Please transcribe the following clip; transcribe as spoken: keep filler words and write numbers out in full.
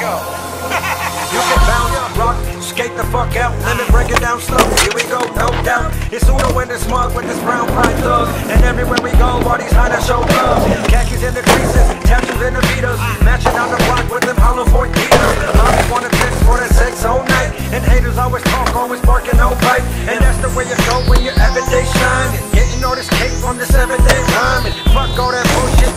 go. You can bounce, rock, skate the fuck out, let me break it down slow. Here we go, no doubt. It's Uno in the smug with this brown pride thug. And everywhere we go, all these hunters show love. Khakis in the creases, tattoos in the beaters, matching on the block with them hollow point beaters. I just wanna fix for the sex all night. And haters always talk, always barking, no bite. And that's the way you go when your everyday shine. And getting all this cake from the seven day rhyme. And fuck all that bullshit